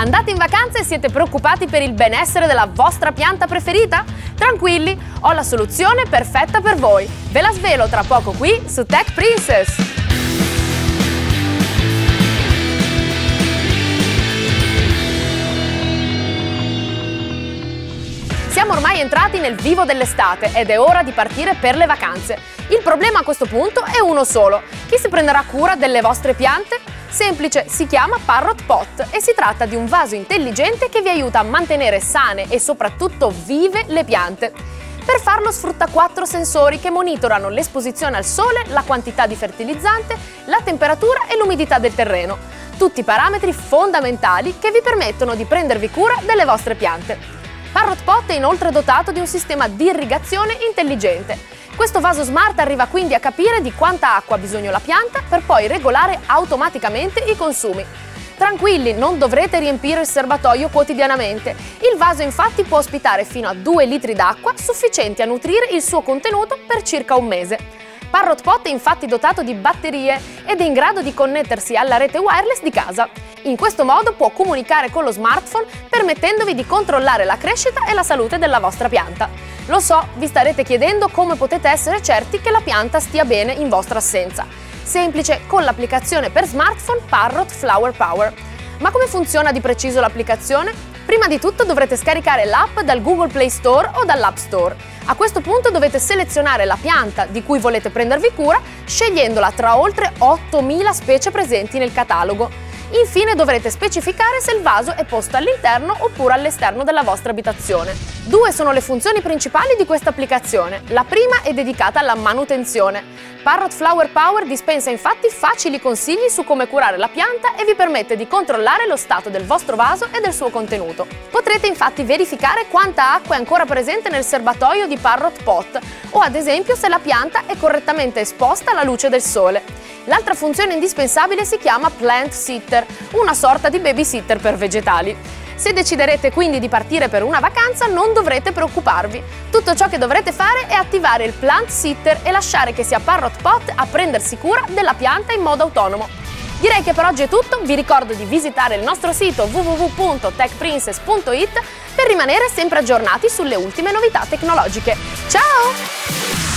Andate in vacanza e siete preoccupati per il benessere della vostra pianta preferita? Tranquilli, ho la soluzione perfetta per voi. Ve la svelo tra poco qui su Tech Princess. Siamo ormai entrati nel vivo dell'estate ed è ora di partire per le vacanze. Il problema a questo punto è uno solo. Chi si prenderà cura delle vostre piante? Semplice, si chiama Parrot Pot e si tratta di un vaso intelligente che vi aiuta a mantenere sane e soprattutto vive le piante. Per farlo sfrutta 4 sensori che monitorano l'esposizione al sole, la quantità di fertilizzante, la temperatura e l'umidità del terreno. Tutti parametri fondamentali che vi permettono di prendervi cura delle vostre piante. Parrot Pot è inoltre dotato di un sistema di irrigazione intelligente. Questo vaso smart arriva quindi a capire di quanta acqua ha bisogno la pianta per poi regolare automaticamente i consumi. Tranquilli, non dovrete riempire il serbatoio quotidianamente. Il vaso infatti può ospitare fino a 2 litri d'acqua sufficienti a nutrire il suo contenuto per circa un mese. Parrot Pot è infatti dotato di batterie ed è in grado di connettersi alla rete wireless di casa. In questo modo può comunicare con lo smartphone permettendovi di controllare la crescita e la salute della vostra pianta. Lo so, vi starete chiedendo come potete essere certi che la pianta stia bene in vostra assenza. Semplice, con l'applicazione per smartphone Parrot Flower Power. Ma come funziona di preciso l'applicazione? Prima di tutto dovrete scaricare l'app dal Google Play Store o dall'App Store. A questo punto dovete selezionare la pianta di cui volete prendervi cura, scegliendola tra oltre 8.000 specie presenti nel catalogo. Infine dovrete specificare se il vaso è posto all'interno oppure all'esterno della vostra abitazione. 2 sono le funzioni principali di questa applicazione. La prima è dedicata alla manutenzione. Parrot Flower Power dispensa infatti facili consigli su come curare la pianta e vi permette di controllare lo stato del vostro vaso e del suo contenuto. Potrete infatti verificare quanta acqua è ancora presente nel serbatoio di Parrot Pot o ad esempio se la pianta è correttamente esposta alla luce del sole. L'altra funzione indispensabile si chiama Plant Sitter, una sorta di babysitter per vegetali. Se deciderete quindi di partire per una vacanza non dovrete preoccuparvi. Tutto ciò che dovrete fare è attivare il Plant Sitter e lasciare che sia Parrot Pot a prendersi cura della pianta in modo autonomo. Direi che per oggi è tutto, vi ricordo di visitare il nostro sito www.techprincess.it per rimanere sempre aggiornati sulle ultime novità tecnologiche. Ciao!